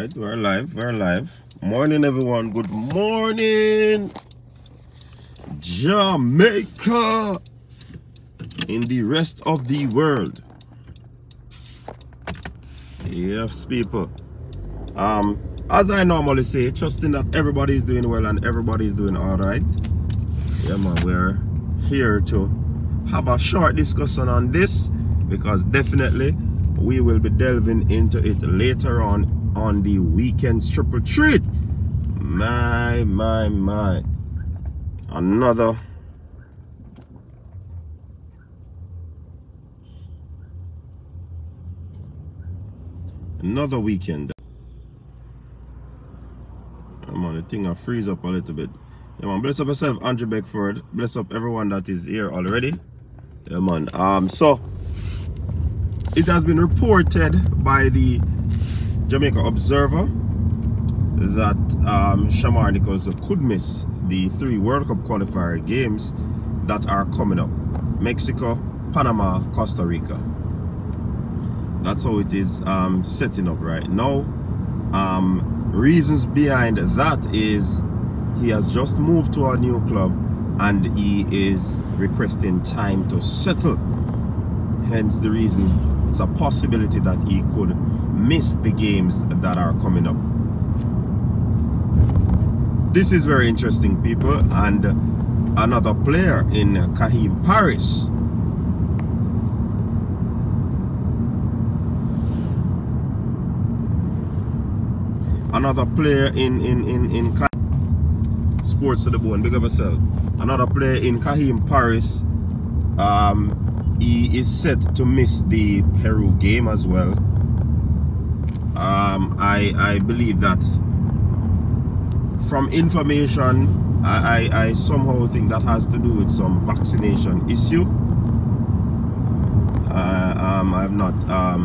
Alright, we're live. Morning everyone, good morning Jamaica in the rest of the world. Yes people. As I normally say, trusting that everybody is doing well and everybody is doing alright. Yeah man, we're here to have a short discussion on this because definitely we will be delving into it later on the Weekend TripleTreat. My. Another weekend. Come on, the thing will freeze up a little bit. Yeah man, bless up yourself, Andrew Beckford. Bless up everyone that is here already. Yeah man. So it has been reported by the Jamaica Observer that Shamar Nicholson could miss the 3 World Cup qualifier games that are coming up: Mexico, Panama, Costa Rica. That's how it is setting up right now. Reasons behind that is he has just moved to a new club and he is requesting time to settle. Hence the reason it's a possibility that he could miss the games that are coming up. This is very interesting, people. And another player in Kahim Paris, another player in Sports to the Bone, big up yourself. Another player in Kahim Paris, he is set to miss the Peru game as well. I believe that from information, I somehow think that has to do with some vaccination issue. I've not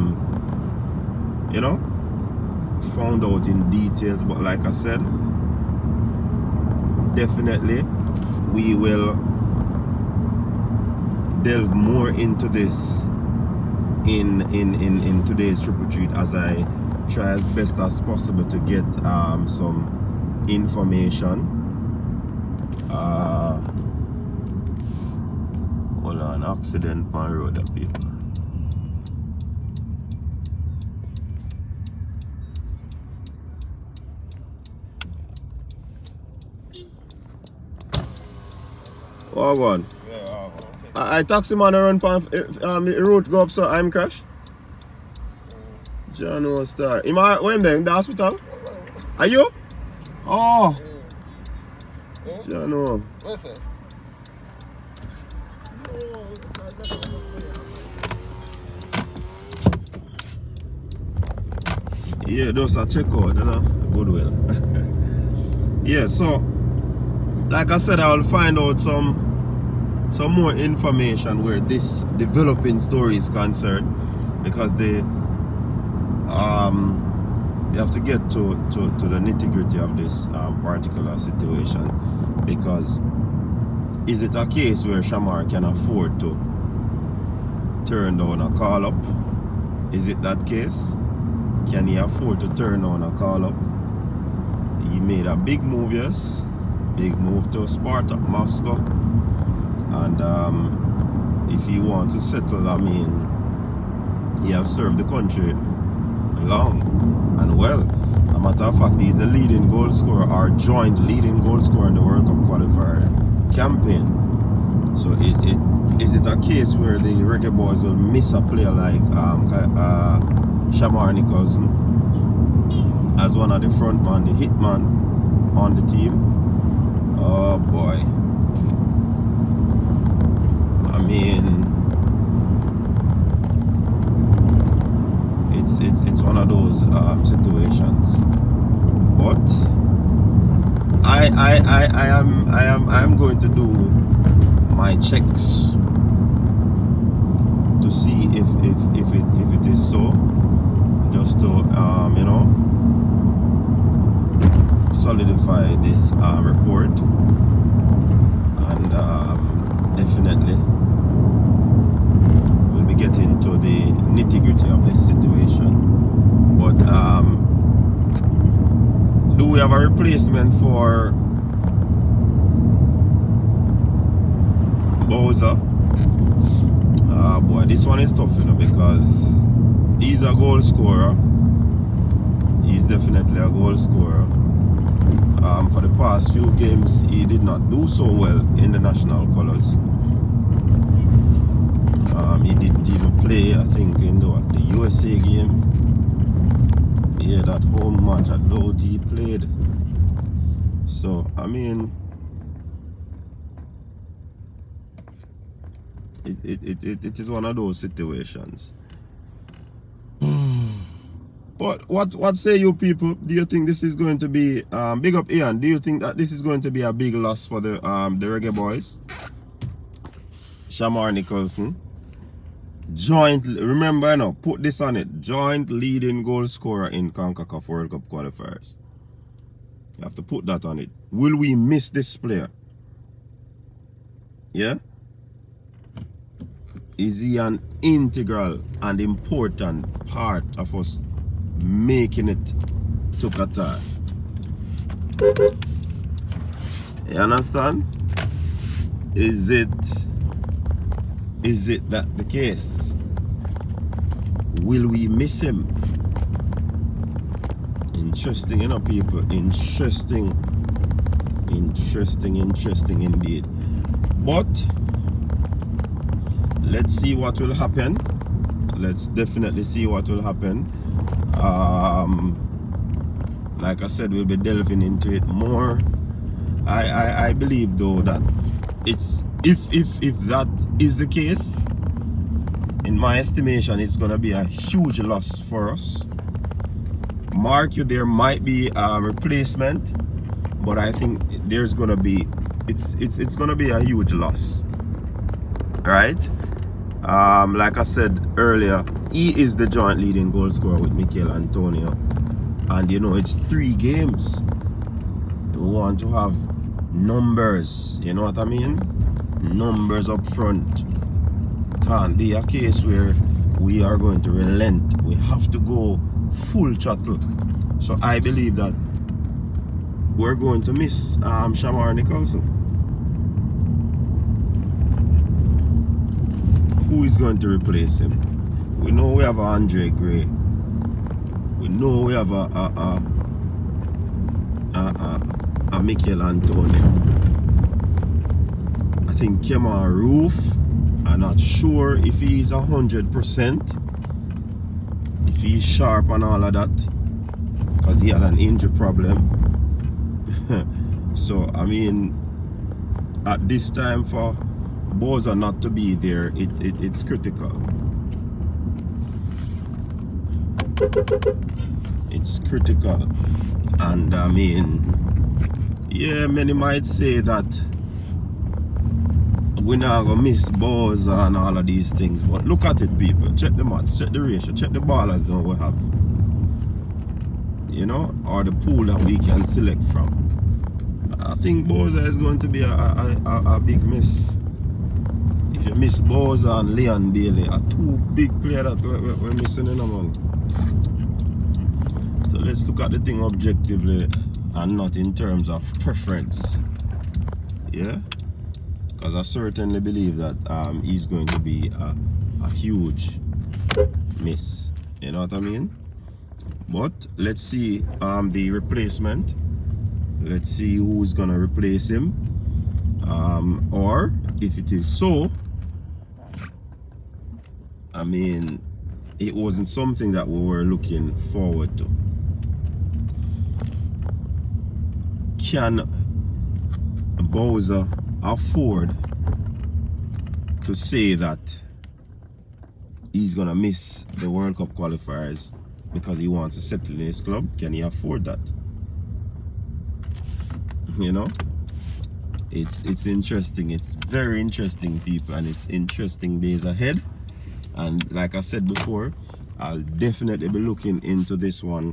you know, found out in details, but like I said, definitely we will delve more into this in today's TripleTreat as I try as best as possible to get some information. Hold on, accident on road, people. Oh, on. Yeah, I taxi man around the road go up, so I'm crash. John Star. When there in the hospital? Are you? Oh. John. Listen. Yeah, those are check out, you know. Goodwill. Yeah, so like I said, I will find out some more information where this developing story is concerned, because you have to get to the nitty-gritty of this particular situation. Because is it a case where Shamar can afford to turn down a call up? Is it that case? Can he afford to turn down a call up? He made a big move, yes. Big move to Spartak Moscow, and if he wants to settle, I mean, he has served the country long and well. As a matter of fact, he's the leading goal scorer, or joint leading goal scorer in the World Cup qualifier campaign. So is it a case where the Reggae Boyz will miss a player like Shamar Nicholson as one of the front man, the hit man on the team? Oh boy. I mean, it's one of those situations. But I am going to do my checks to see if it is so, just to you know, solidify this report, and definitely we'll be getting to the nitty-gritty of this situation. But have a replacement for Bowser. Boy, this one is tough, you know, because he's a goal scorer. He's definitely a goal scorer. For the past few games, he did not do so well in the national colors. He didn't even play, I think, in the USA game. Yeah, that home match at Doughty he played. So, I mean, it is one of those situations. But what say you people? Do you think this is going to be big up Ian? Do you think that this is going to be a big loss for the Reggae Boyz? Shamar Nicholson, joint, remember now, put this on it, joint leading goal scorer in CONCACAF World Cup qualifiers. You have to put that on it. Will we miss this player? Yeah? Is he an integral and important part of us making it to Qatar? You understand? Is it that the case? Will we miss him? Interesting, you know, people. Interesting indeed. But let's see what will happen. Let's definitely see what will happen. Like I said, we'll be delving into it more. I believe though that it's if that is the case, in my estimation, it's gonna be a huge loss for us. Mark you, there might be a replacement, but I think there's gonna be it's gonna be a huge loss, right? Like I said earlier, he is the joint leading goal scorer with Mikel Antonio, and you know, it's 3 games. We want to have numbers, you know what I mean? Numbers up front. Can't be a case where we are going to relent. We have to go full throttle. So I believe that we're going to miss Shamar Nicholson. Who is going to replace him? We know we have Andre Gray. We know we have a Mikel Antonio. I think Kemar Roof, I'm not sure if he's 100%, if he's sharp and all of that, because he had an injury problem. So I mean, at this time for Bowser not to be there, it's critical. It's critical. And I mean, yeah, many might say that we're not gonna miss Bowser and all of these things, but look at it, people. Check the maths, check the ratio, check the ballers that we have, you know, or the pool that we can select from. I think Bowser is going to be a big miss. If you miss Bowser and Leon Bailey, are 2 big players that we're missing in a man. So let's look at the thing objectively and not in terms of preference. Yeah? Because I certainly believe that he's going to be a huge miss. You know what I mean? But let's see the replacement. Let's see who's going to replace him. Or if it is so, I mean, it wasn't something that we were looking forward to. Can Bowser afford to say that he's gonna miss the World Cup qualifiers because he wants to settle in his club? Can he afford that? You know, it's interesting. It's very interesting, people, and it's interesting days ahead. And like I said before, I'll definitely be looking into this one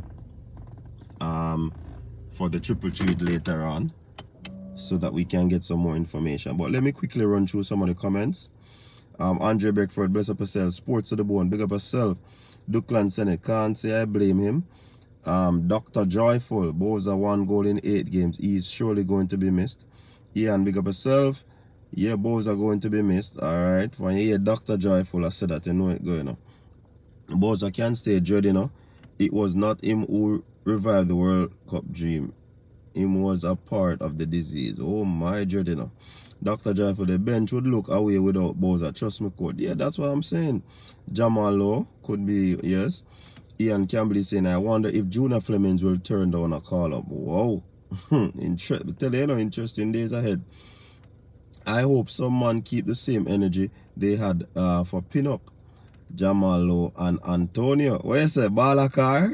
for the TripleTreat later on, so that we can get some more information. But let me quickly run through some of the comments. Andre Beckford, bless up yourself. Sports to the bone, big up yourself. Duckland Senate, can't say I blame him. Dr. Joyful, Boza 1 goal in 8 games. He's surely going to be missed. Ian, big up yourself. Yeah, Boza going to be missed. Alright. When you hear Dr. Joyful, I said that you know it going on. Boza can't stay dread, you know. It was not him who revived the World Cup dream. Him was a part of the disease. Oh my dread, you know. Dr. Joyful, the bench would look away without Boza. Trust me, code. Yeah, that's what I'm saying. Jamal Lowe could be, yes. Ian Campbell is saying, I wonder if Junior Flemings will turn down a call-up. Wow. Tell you, know, interesting days ahead. I hope someone keep the same energy they had for Pinnock, Jamal Lowe, and Antonio. What you say, Balakar?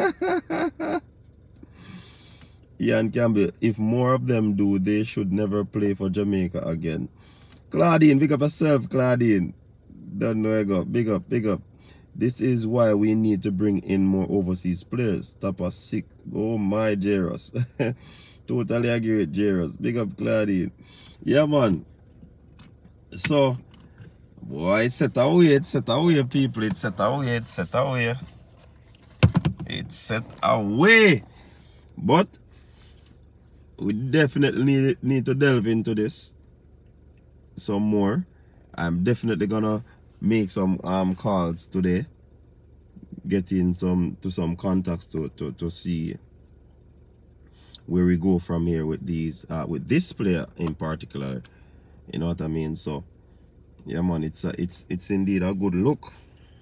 Ian Campbell, if more of them do, they should never play for Jamaica again. Claudine, big up yourself, Claudine. Don't know where you go. Big up, big up. This is why we need to bring in more overseas players. Top of 6. Oh my, Jairus. Totally agree with Jairus. Big up, Claudine. Yeah, man. So, boy, set away, people. It's set away, it's set away. It's set away. But we definitely need to delve into this some more. I'm definitely gonna make some calls today, getting some contacts to see where we go from here with these with this player in particular. You know what I mean? So yeah, man, it's indeed a good look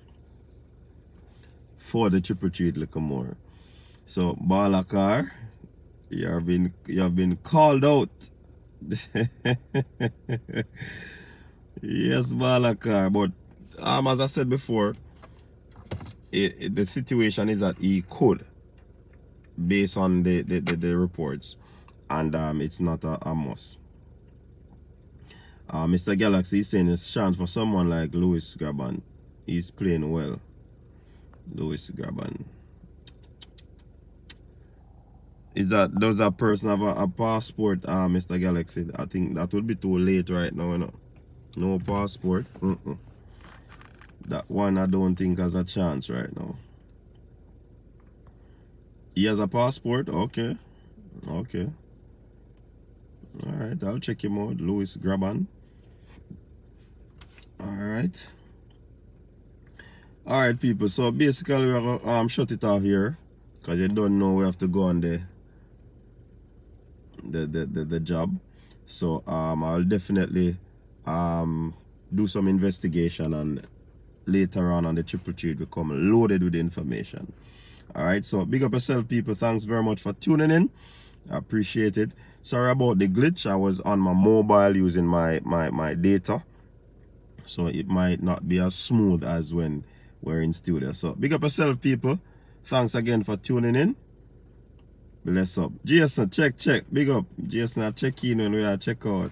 for the TripleTreat little more. So Balakar, you have been called out. Yes, Balakar, but as I said before, the situation is that he could, based on the reports, and it's not a must. Mr. Galaxy is saying it's a chance for someone like Louis Graban. He's playing well. Louis Graban. Does that person have a passport, Mr. Galaxy? I think that would be too late right now, you know. No passport. That one I don't think has a chance right now. He has a passport? Okay. Okay. Alright, I'll check him out. Louis Graban. Alright. Alright, people. So basically we're gonna shut it off here. Because you don't know we have to go on the job. So I'll definitely do some investigation, and later on the TripleTreat will come loaded with information. Alright, so big up yourself, people. Thanks very much for tuning in. I appreciate it. Sorry about the glitch. I was on my mobile using my data, so it might not be as smooth as when we're in studio. So big up yourself, people. Thanks again for tuning in. Bless up. Jason, check. Big up. Jason, I check in when we are check out.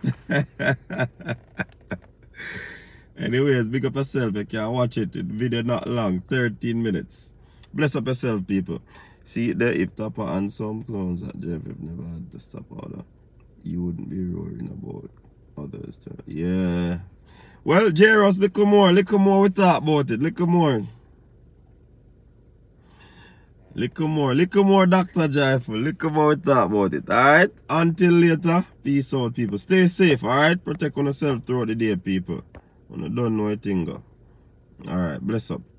Anyways, big up yourself. You can watch it. The video not long. 13 minutes. Bless up yourself, people. See, there, if Topper and some clowns at Jeff have never had the stop order, you wouldn't be roaring about others. Yeah. Well, Jairus, little more we talk about it. Little more, Dr. Joyful. Little more we talk about it. Alright? Until later, peace out, people. Stay safe, alright? Protect yourself throughout the day, people. You don't know a thing. Alright, bless up.